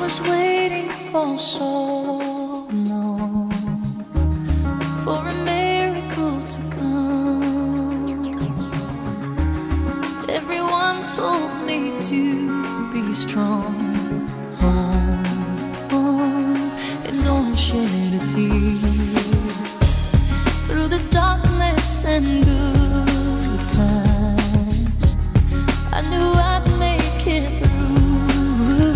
was waiting for so long for a miracle to come. Everyone told me to be strong. Hold on and don't shed a tear. Through the darkness and good times, I knew I'd make it through.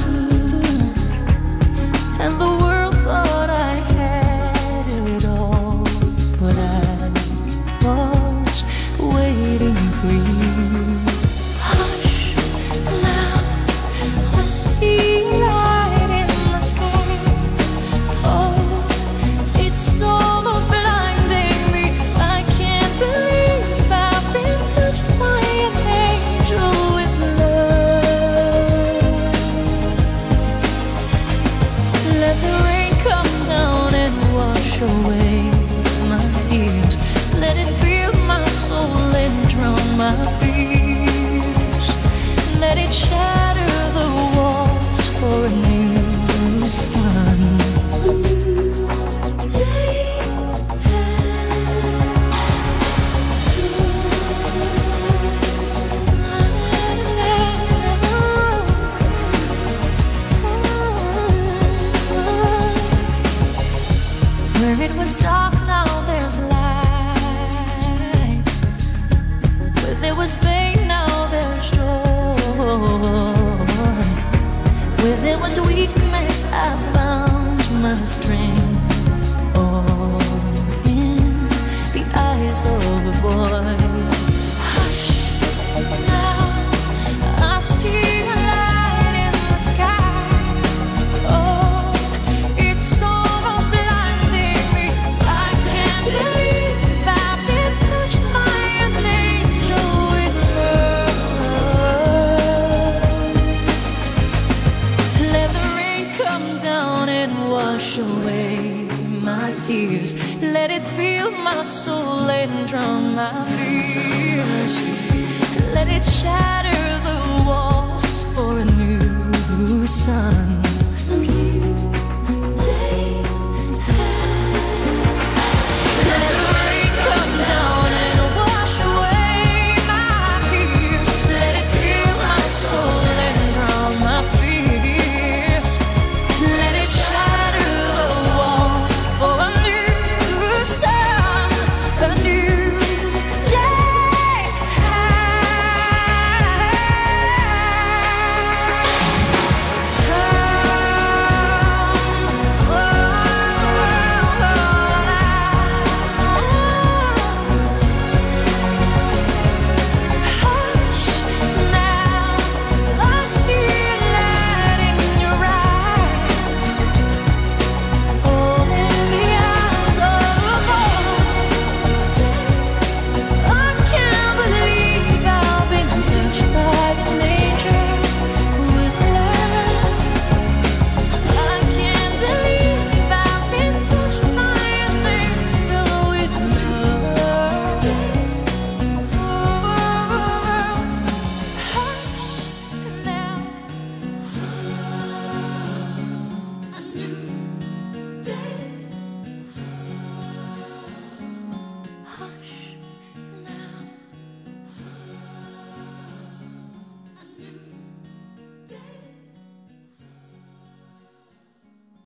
And the world thought I had it all, but I was waiting for you. Hush, now I see a light in the sky. Oh, it's almost blinding me. I can't believe I've been touched by an angel with love. Let the rain come down and wash away my tears. Let it fill my soul and drown my fears. Let it shatter the walls for a new sun. A new day where it was dark, now there's light. Where there was pain, now there's joy. Where there was weakness, I found my strength. All in the eyes of a boy. Hush, now I see a light in the sky. Oh, it's almost blinding me. I can't believe I've been touched by an angel with love. Let the rain come down and wash away my tears. Let it fill my soul and drown my fears. Let it shatter the walls for a